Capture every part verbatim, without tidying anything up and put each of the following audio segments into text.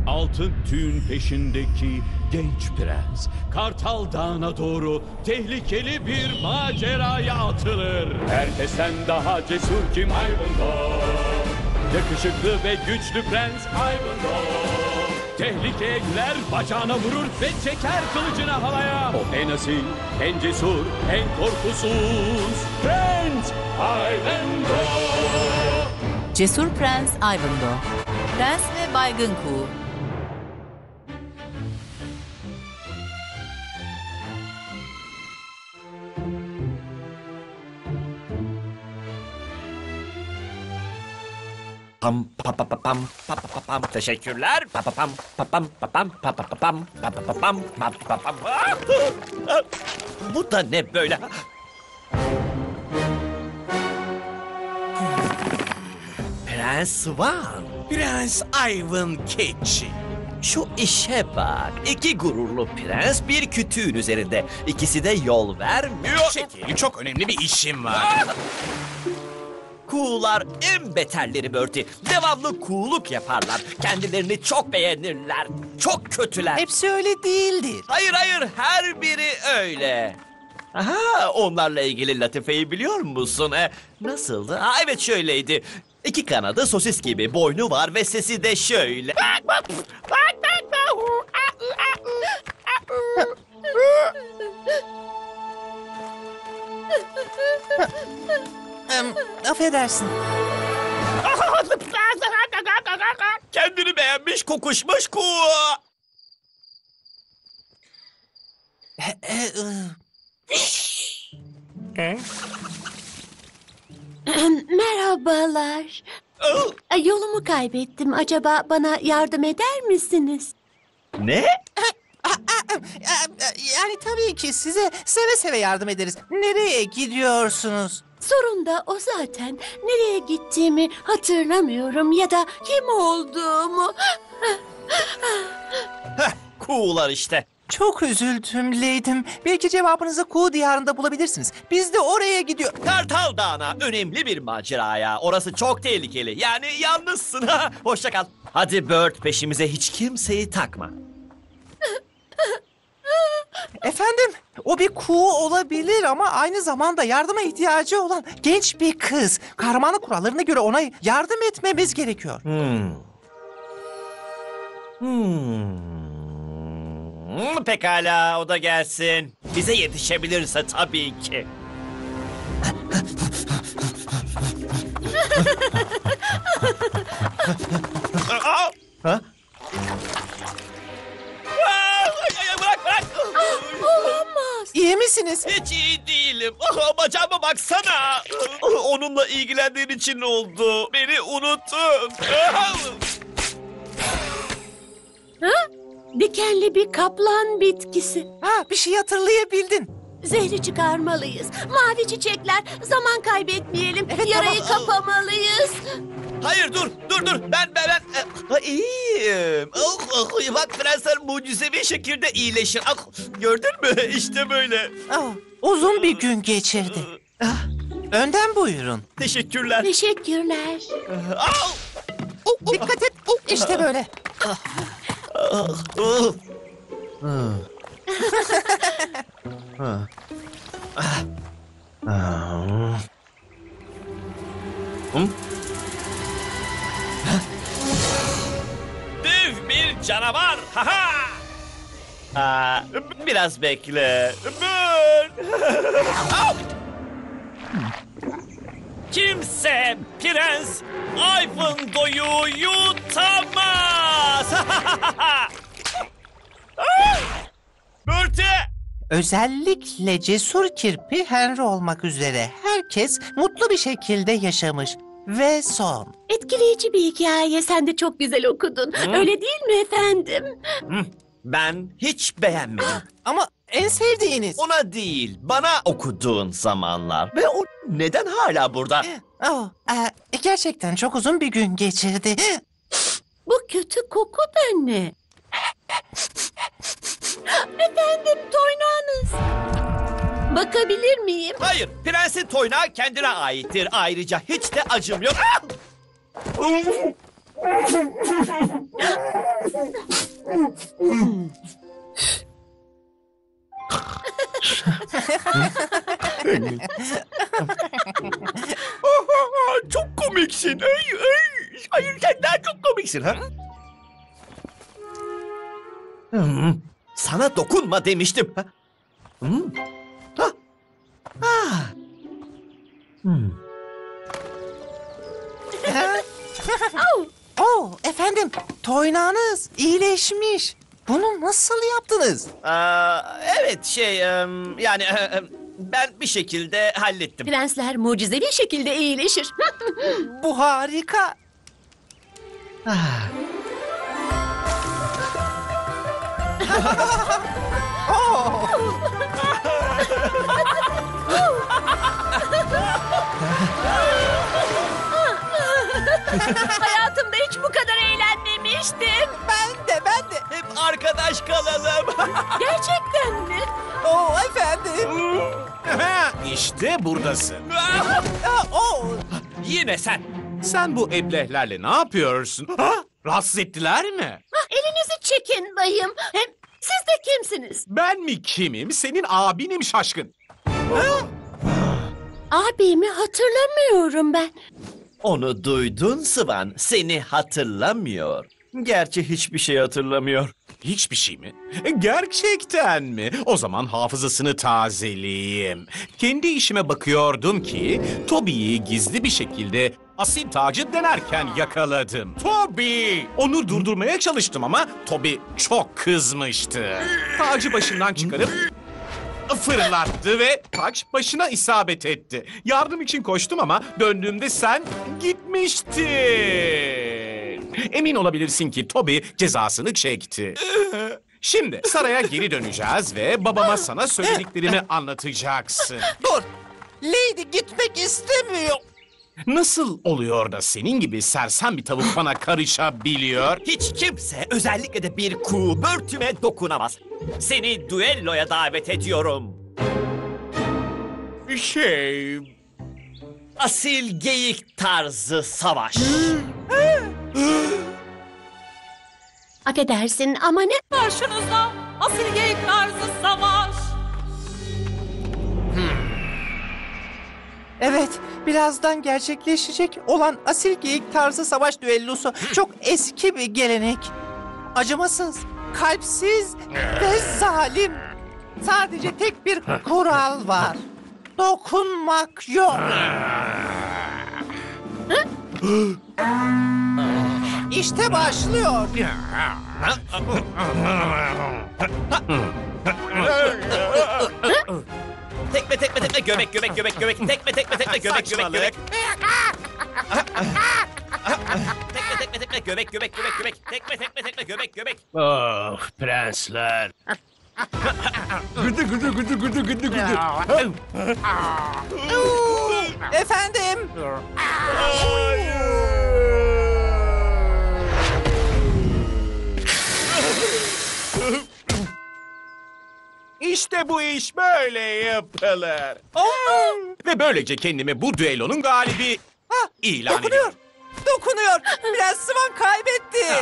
altın tüyün peşindeki genç prens Kartal Dağı'na doğru tehlikeli bir maceraya atılır. Herkesten daha cesur kim? Ivanhoe. Yakışıklı ve güçlü prens Ivanhoe. Tehlikeye girer, bacağına vurur ve çeker kılıcını havaya. O en asil, en cesur, en korkusuz Prens Ivanhoe. Cesur Prens Ivanhoe. Prens ve Baygın Kuğu. Pam pa pa pa pam pa pa pa pam. Teşekkürler. Pa pa pam pa pam pa pam pa pa pa pam pa pa pa pam pa pa pam. Ah! Ah! Bu da ne böyle? Prens Swan. Prens Ivan Keçi. Şu işe bak. İki gururlu prens bir kütüğün üzerinde. İkisi de yol vermiyor. Çekil, çok önemli bir işim var. Ah! Kuğular en beterleri Bertie. Devamlı kuğuluk yaparlar. Kendilerini çok beğenirler. Çok kötüler. Hepsi öyle değildir. Hayır hayır, her biri öyle. Aha, onlarla ilgili latifeyi biliyor musun? E, nasıldı? Ha, evet şöyleydi. İki kanadı sosis gibi, boynu var ve sesi de şöyle. Em, affedersin. Kendini beğenmiş, kokuşmuş kuğu. E, e, ı. Merhabalar. Oh, Ay, Yolumu kaybettim. Acaba bana yardım eder misiniz? ne? A- a- a- Yani tabii ki size seve seve yardım ederiz. Nereye gidiyorsunuz? Sorun da o zaten. Nereye gittiğimi hatırlamıyorum ya da kim olduğumu. Heh, kuğular işte. Çok üzüldüm Leydim. Belki cevabınızı Kuğu Diyarı'nda bulabilirsiniz. Biz de oraya gidiyor. Kartal Dağı'na önemli bir maceraya. Orası çok tehlikeli. Yani yalnızsın. Hoşça kal. Hadi Bird, peşimize hiç kimseyi takma. Efendim, o bir kuğu olabilir ama aynı zamanda yardıma ihtiyacı olan genç bir kız. Kahramanlık kurallarına göre ona yardım etmemiz gerekiyor. Hmm. Hmm. Pekala, o da gelsin. Bize yetişebilirse tabii ki. Aa! Ha? Aa, bırak bırak. Olamaz. İyi misiniz? Hiç iyi değilim. Ah, bacağıma baksana. Onunla ilgilendiğin için oldu. Beni unuttun. Ha? Dikenli bir kaplan bitkisi. Ha, bir şey hatırlayabildin. Zehri çıkarmalıyız. Mavi çiçekler. Zaman kaybetmeyelim. Evet, Yarayı tamam. kapamalıyız. Hayır dur dur dur ben ben ben ah, iyiyim. Ah, ah, bak prensler mucizevi şekilde iyileşir. Ah, gördün mü işte böyle. Oh, uzun bir gün geçirdi. Ah, önden buyurun. Teşekkürler. Teşekkürler. Ah, Oh, dikkat et. Oh, işte böyle. ah, ah. Hı? Dev bir canavar. Ha ha. Aa, biraz bekle. Bön. Au! Kimse Prens Ivanhoe'yu yutamaz. Bertie! Özellikle cesur kirpi Henry olmak üzere herkes mutlu bir şekilde yaşamış. Ve son. Etkileyici bir hikaye. Sen de çok güzel okudun. Öyle değil mi efendim? Hı, ben hiç beğenmedim. Ama en sevdiğiniz. Ona değil, bana okuduğun zamanlar. Ve o neden hala burada? Oh, e, gerçekten çok uzun bir gün geçirdi. Bu kötü koku da ne? Efendim, toynağınız. Bakabilir miyim? Hayır, prensin toynağı kendine aittir. Ayrıca hiç de acım yok. Ah! Çok komiksin. Ay, ay. Hayır sen daha çok komiksin. Ha? Hmm, Sana dokunma demiştim. Ha? Hmm. Ha? Ah. Hmm. Oh, efendim, toynağınız iyileşmiş. Bunu nasıl yaptınız? Aa, evet şey em, yani em, ben bir şekilde hallettim. Prensler mucizevi şekilde iyileşir. Bu harika. Ah. Hayatımda hiç bu kadar eğlenmemiştim. Ben de, ben de. Hep arkadaş kalalım. Gerçekten mi? Oh, efendim. İşte buradasın. Ah, oh. Yine sen. Sen bu eblehlerle ne yapıyorsun? Ha? Rahatsız ettiler mi? Ah, elinizi çekin bayım. Hem siz de kimsiniz? Ben mi kimim? Senin abinim şaşkın. Abimi hatırlamıyorum ben. Onu duydun Sıvan. Seni hatırlamıyor. Gerçi hiçbir şey hatırlamıyor. Hiçbir şey mi? E, Gerçekten mi? O zaman hafızasını tazeleyeyim. Kendi işime bakıyordum ki Toby'yi gizli bir şekilde asil tacı denerken yakaladım. Toby! Onu durdurmaya çalıştım ama Toby çok kızmıştı. Tacı başından çıkarıp fırlattı ve taç başına isabet etti. Yardım için koştum ama döndüğümde sen gitmiştin. Emin olabilirsin ki Toby cezasını çekti. Şimdi saraya geri döneceğiz ve babama sana söylediklerimi anlatacaksın. Dur. Lady gitmek istemiyor. Nasıl oluyor da senin gibi sersem bir tavuk bana karışabiliyor? Hiç kimse, özellikle de bir kuğu börtüme dokunamaz. Seni düelloya davet ediyorum. Şey... Asil geyik tarzı savaş. Affedersin ama ne? Karşınızda asil geyik tarzı savaş. Evet, birazdan gerçekleşecek olan asil geyik tarzı savaş düellosu çok eski bir gelenek. Acımasız, kalpsiz ve zalim. Sadece tek bir kural var. Dokunmak yok. İşte başlıyor. Tekme tekme tekme göbek göbek göbek göbek tekme tekme tekme göbek göbek göbek. Tekme tekme tekme göbek göbek göbek göbek tekme tekme tekme göbek göbek. Oh prensler. Efendim, İşte bu iş böyle yapılır. Ve böylece kendimi bu düellonun galibi ha, ilan dokunuyor. ediyorum. Dokunuyor. Biraz Swan kaybetti.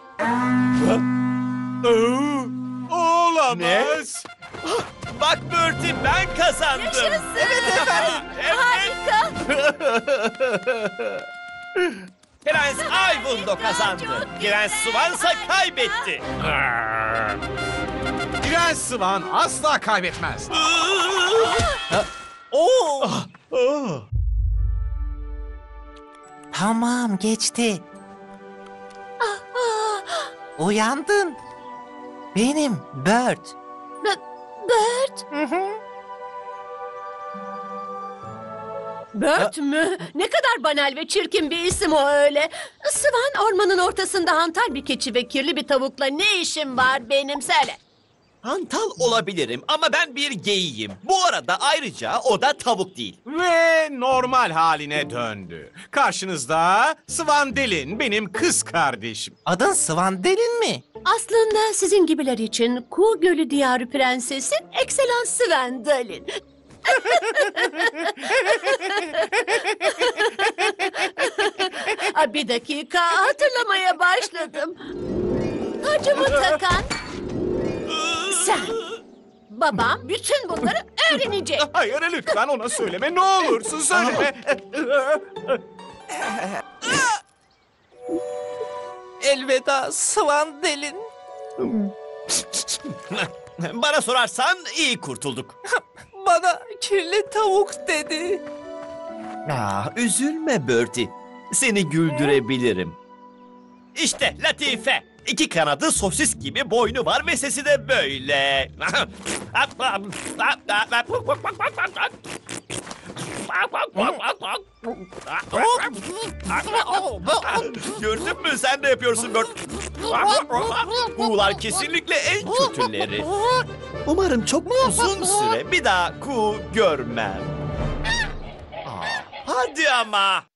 Olamaz. Bak Bertie ben kazandım. Yaşasın. Evet efendim. Harika. Prens Ayvundo kazandı. Prens Swansa kaybetti. Prens Swan asla kaybetmez. Oo. Oh. Tamam, geçti. Uyandın. Benim Bird. B- Bert. Hı hı. Bert mü? Ne kadar banal ve çirkin bir isim o öyle. Swan ormanın ortasında hantal bir keçi ve kirli bir tavukla ne işim var benim söyle. Hantal olabilirim ama ben bir geyiyim. Bu arada ayrıca o da tavuk değil. Ve normal haline döndü. Karşınızda Svandelin, benim kız kardeşim. Adın Svandelin mi? Aslında sizin gibiler için Kuğu Gölü Diyarı Prensesi Excellence Svandelin. Aa, bir dakika hatırlamaya başladım. Tacımı takan sen. Babam bütün bunları öğrenecek. Hayır lütfen ona söyleme ne olursun söyleme. Elveda Swan Delin. Bana sorarsan iyi kurtulduk. Bana kirli tavuk dedi. Ah, üzülme Bertie. Seni güldürebilirim. İşte Latife. İki kanadı sosis gibi boynu var ve sesi de böyle. Gördün mü? Sen de yapıyorsun Bert. Kuğular kesinlikle en kötüleri. Umarım çok uzun süre bir daha kuğu görmem. Aa, hadi ama.